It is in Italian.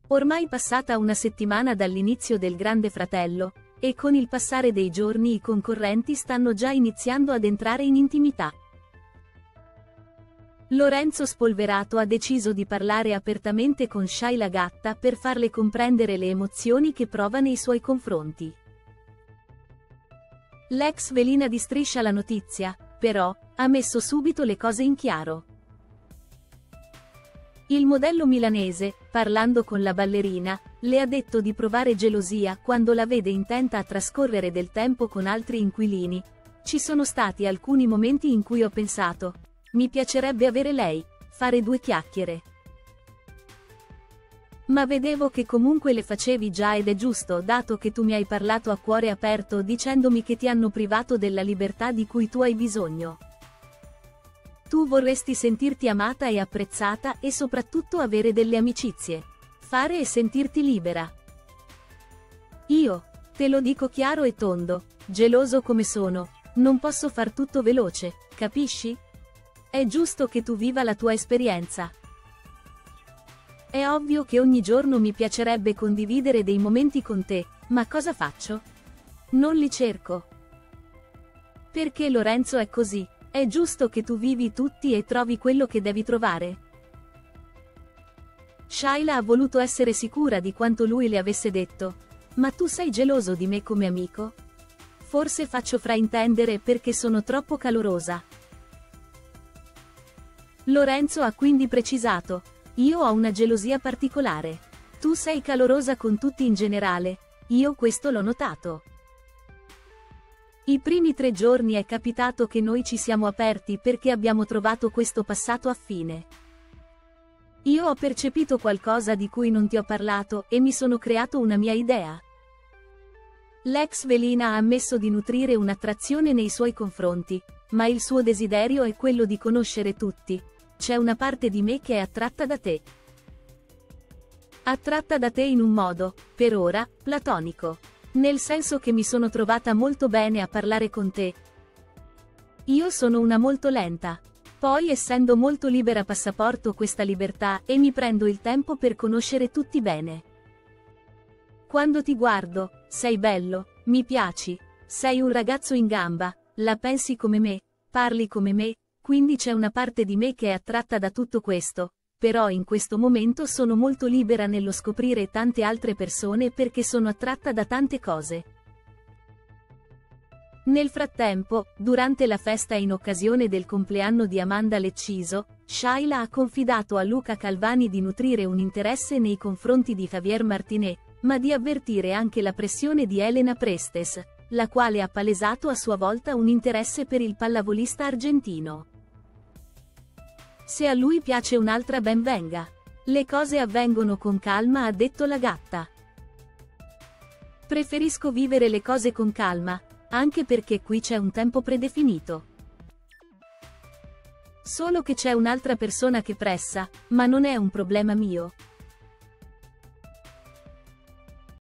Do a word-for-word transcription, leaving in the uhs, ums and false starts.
Ormai passata una settimana dall'inizio del Grande Fratello, e con il passare dei giorni i concorrenti stanno già iniziando ad entrare in intimità. Lorenzo Spolverato ha deciso di parlare apertamente con Shayla Gatta per farle comprendere le emozioni che prova nei suoi confronti. L'ex velina di Striscia la Notizia, però, ha messo subito le cose in chiaro. Il modello milanese, parlando con la ballerina, le ha detto di provare gelosia quando la vede intenta a trascorrere del tempo con altri inquilini. Ci sono stati alcuni momenti in cui ho pensato, mi piacerebbe avere lei, fare due chiacchiere. Ma vedevo che comunque le facevi già ed è giusto, dato che tu mi hai parlato a cuore aperto dicendomi che ti hanno privato della libertà di cui tu hai bisogno. Tu vorresti sentirti amata e apprezzata e soprattutto avere delle amicizie. Fare e sentirti libera. Io, te lo dico chiaro e tondo, geloso come sono, non posso far tutto veloce, capisci? È giusto che tu viva la tua esperienza. È ovvio che ogni giorno mi piacerebbe condividere dei momenti con te, ma cosa faccio? Non li cerco. Perché Lorenzo è così, è giusto che tu vivi tutti e trovi quello che devi trovare. Shayla ha voluto essere sicura di quanto lui le avesse detto. Ma tu sei geloso di me come amico? Forse faccio fraintendere perché sono troppo calorosa. Lorenzo ha quindi precisato, io ho una gelosia particolare. Tu sei calorosa con tutti in generale, io questo l'ho notato. I primi tre giorni è capitato che noi ci siamo aperti perché abbiamo trovato questo passato affine. Io ho percepito qualcosa di cui non ti ho parlato e mi sono creato una mia idea. L'ex velina ha ammesso di nutrire un'attrazione nei suoi confronti, ma il suo desiderio è quello di conoscere tutti. C'è una parte di me che è attratta da te. Attratta da te in un modo, per ora, platonico. Nel senso che mi sono trovata molto bene a parlare con te. Io sono una molto lenta. Poi essendo molto libera passaporto questa libertà e mi prendo il tempo per conoscere tutti bene. Quando ti guardo, sei bello, mi piaci, sei un ragazzo in gamba, la pensi come me, parli come me, quindi c'è una parte di me che è attratta da tutto questo, però in questo momento sono molto libera nello scoprire tante altre persone perché sono attratta da tante cose. Nel frattempo, durante la festa in occasione del compleanno di Amanda Lecciso, Shayla ha confidato a Luca Calvani di nutrire un interesse nei confronti di Javier Martinez, ma di avvertire anche la pressione di Elena Prestes, la quale ha palesato a sua volta un interesse per il pallavolista argentino. Se a lui piace un'altra ben venga. Le cose avvengono con calma, ha detto la Gatta. Preferisco vivere le cose con calma, anche perché qui c'è un tempo predefinito. Solo che c'è un'altra persona che pressa, ma non è un problema mio.